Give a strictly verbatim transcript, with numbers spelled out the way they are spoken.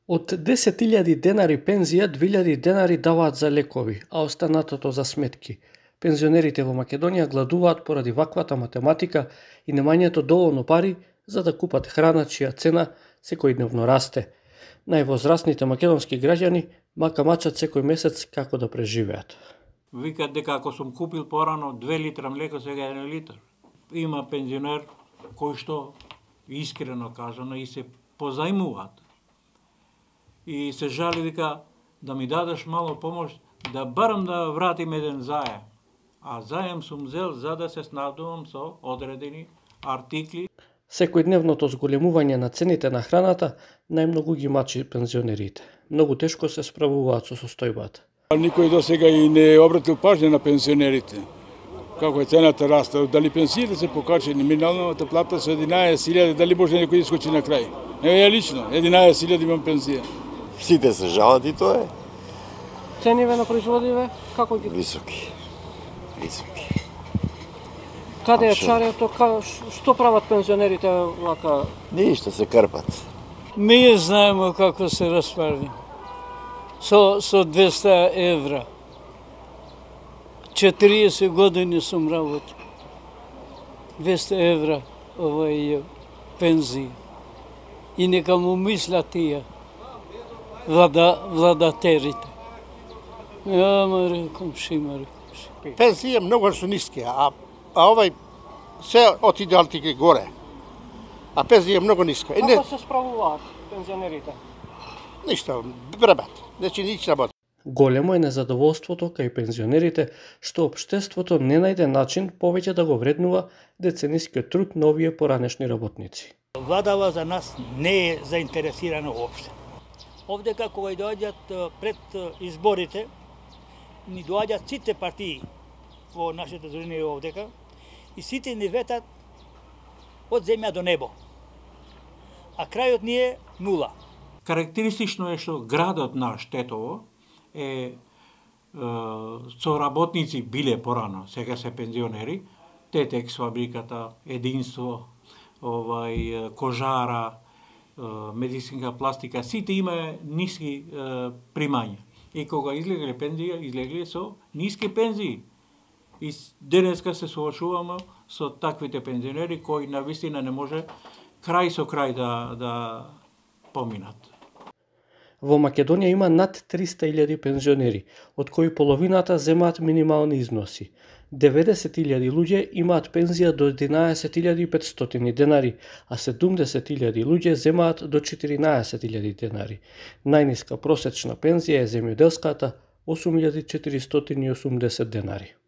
Од десет илјади денари пензија, две илјади денари даваат за лекови, а останатото за сметки. Пензионерите во Македонија гладуваат поради ваквата математика и немањето доволно пари за да купат храна чија цена секојдневно расте. Највозрастните македонски граѓани мака мачат секој месец како да преживеат. Викат дека ако сум купил порано две литра млеко, сега еден литар. Има пензионер кој што искрено кажано и се позајмуваат. И се жали дека да ми дадеш мало помош, да барам да вратим еден заем. А заем сум зел за да се снабдувам со одредени артикли. Секојдневното зголемување на цените на храната најмногу ги мачи пензионерите. Многу тешко се справуваат со состојбата. Никој до сега и не обратил пажња на пензионерите. Како е цената расте, дали пензиите се покачени, минималната плата со единаесет илјади, дали може некој да искочи на крај? Ево ја лично, единаесет илјади имам пензија. Сите се жалат и тоа е. Цениве на производиве како ги? Високи. Високи. Каде е чарето, што прават пензионерите вака? Ништо, се крпат. Ние знаеме како се распарни. Со, со двеста евра. четириесет години сум работил. двеста евра овај пензија. И нека му мислат тие влада, владатерите. Ама реком шима, реком шима. Пензија многу су ниски, а, а овај се отиде алтике горе. А пензија е многу ниска. Како се справуваат пензионерите? Ништо, бребат. Значи ништо работи. Големо е незадоволството кај пензионерите што општеството не најде начин повеќе да го вреднува деценискиот труд на овие поранешни работници. Владава за нас не е заинтересирана уопште. Овде како и доаѓат пред изборите, ни доаѓат сите партии во нашите дружини овдека и сите ни ветат од земја до небо. А крајот ни е нула. Карактеристично е што градот наш Тетово е, е со работници биле порано, сега се пензионери, Тетекс фабриката, Единство, овај кожара, медицинска пластика, сите има ниски е, примања. И кога излегле пензија, излегле со ниски пензии. И денеска се соочуваме со таквите пензионери кои навистина не може крај со крај да, да поминат. Во Македонија има над триста илјади пензионери, од кои половината земаат минимални износи. деветдесет илјади луѓе имаат пензија до единаесет илјади и петстотини денари, а седумдесет илјади луѓе земаат до четиринаесет илјади денари. Најниска просечна пензија е земјоделската осум илјади четиристотини и осумдесет денари.